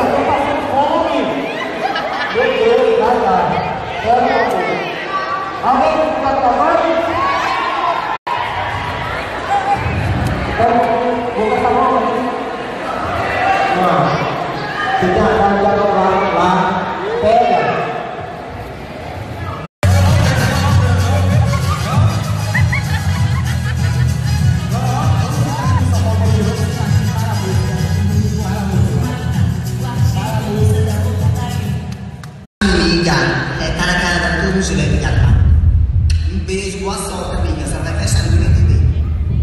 Beijo, boa sorte, amiga. Você vai fechar no dia de bem.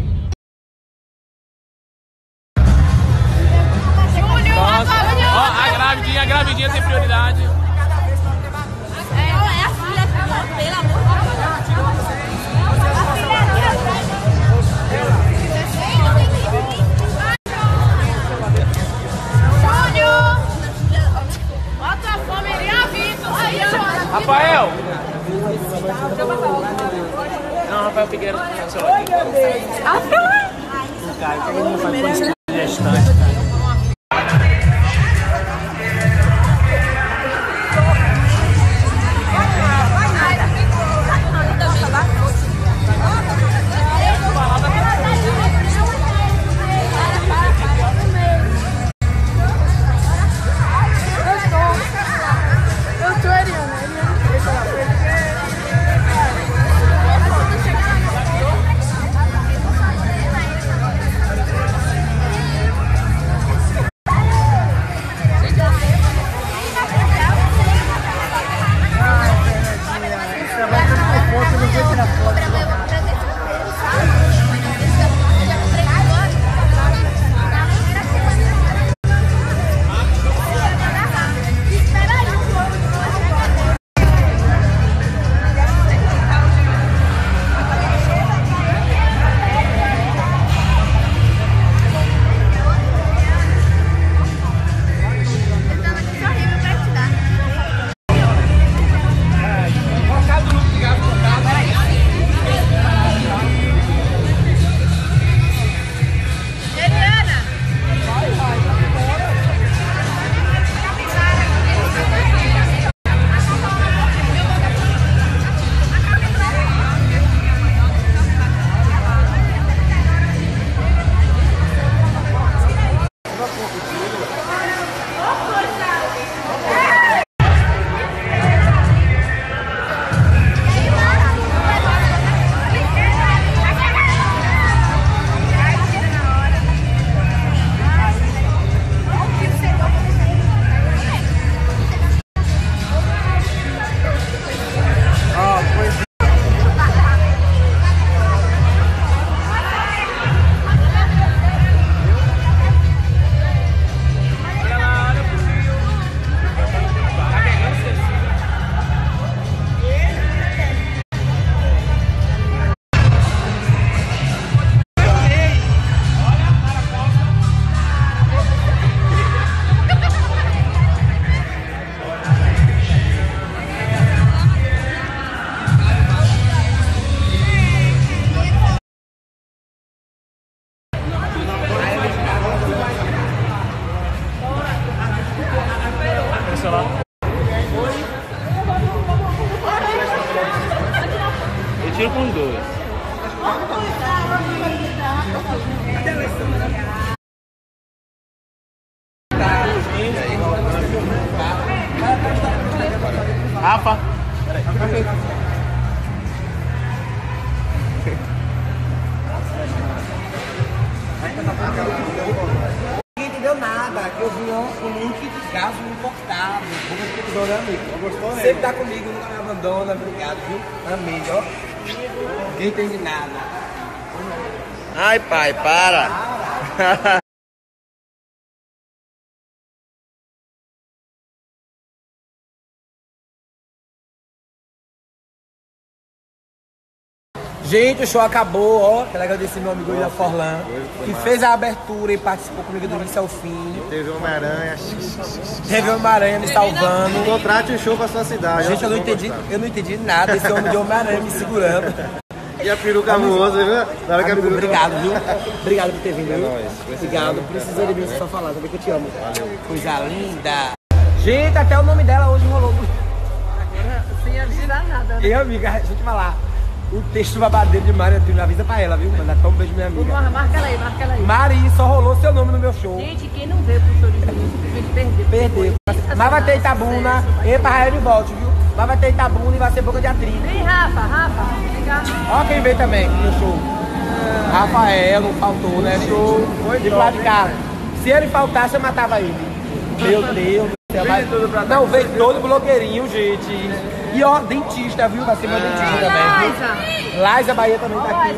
A gravidinha tem prioridade. É a filha, pelo amor de Deus. Júnior! Bota a fome ali, avisa. Rafael! Não, Rafael Figueiredo. Eu tiro com dois. Rafa. Ninguém entendeu nada, que eu vi um link de gás importado. Gostou, né? Sempre tá comigo, nunca me abandona, obrigado, viu? Amém, ó. Ninguém entende nada. Ai, pai, para! Gente, o show acabou, ó. Quero agradecer meu amigo William Forlan, que fez a abertura e participou comigo do início ao fim. Teve uma aranha. Teve uma aranha me salvando. Contrate um show pra sua cidade. Gente, eu não entendi nada. Esse homem de Homem-Aranha me segurando. E a peruca moça, viu? Na hora que a peruca... Obrigado, viu? Obrigado por ter vindo, viu? Obrigado, precisa de mim só falar, sabe que eu te amo. Valeu. Coisa linda. Gente, até o nome dela hoje rolou. Agora, sem avisar nada, né? E amiga, deixa eu te falar. O texto babadeiro de Mari, eu avisa pra ela, viu? Manda toma um beijo, minha amiga. Marca ela aí, marca ela aí. Mari, só rolou seu nome no meu show. Gente, quem não veio pro show de Juninho, simplesmente perdeu. Perdeu. Mas vai ter Itabuna, e pra Rael de volta, viu? Mas vai ter Itabuna e vai ser boca de atriz. Vem, Rafa, vem cá. Ó quem veio também no show. Rafael, não faltou, né? Show. De lado de cá. Se ele faltasse, eu matava ele. Meu Deus do céu. Não, veio todo blogueirinho, gente. E ó, dentista, viu? Vai ser meu dentista também. Laisa Bahia também tá aqui.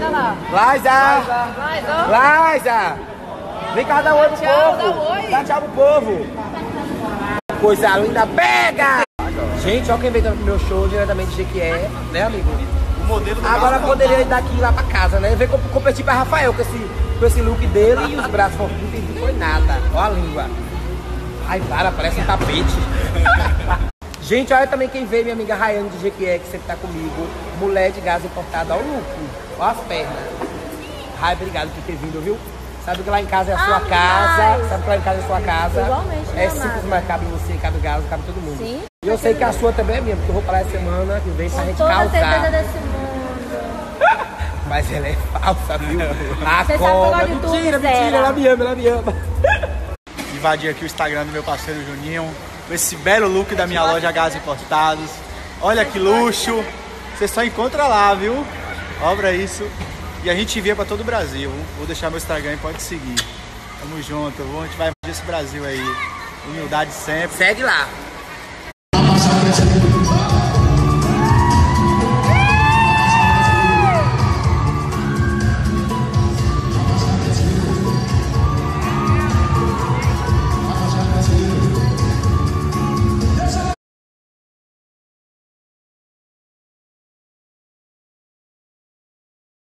Laisa! Vem cá dar oi pro povo. Dá tchau pro povo. Coisa linda, pega! Gente, ó quem veio no meu show diretamente de Jequié, né, amigo? O modelo do Agora poderia ir daqui lá pra casa, né? Ver competir pra Rafael com esse look dele e os braços fortes. Não entendi, foi nada. Ó a língua. Ai, parece um tapete. Gente, olha também quem veio, minha amiga Rayane de Jequié, que sempre tá comigo. Mulher de gás importada, ó o look. Ó as pernas. Ai, obrigado por ter vindo, viu? Sabe que lá em casa é a sua casa. Sabe que lá em casa é a sua casa. Igualmente, é simples, mas cabe em você, cabe em Gás, cabe em todo mundo. Sim. E eu sei que a sua também é minha, porque eu vou pra lá essa semana que vem pra gente toda certeza causar. desse mundo. Mas ela é falsa, viu? A Você sabe cobra. falar de tudo, Mentira, Zera. ela me ama. Invadir aqui o Instagram do meu parceiro Juninho, com esse belo look da minha loja Gás Importados. Olha que luxo! Você só encontra lá, viu? Ó pra isso. E a gente envia pra todo o Brasil. Vou deixar meu Instagram e pode seguir. Tamo junto, a gente vai invadir esse Brasil aí. Humildade sempre. Segue lá.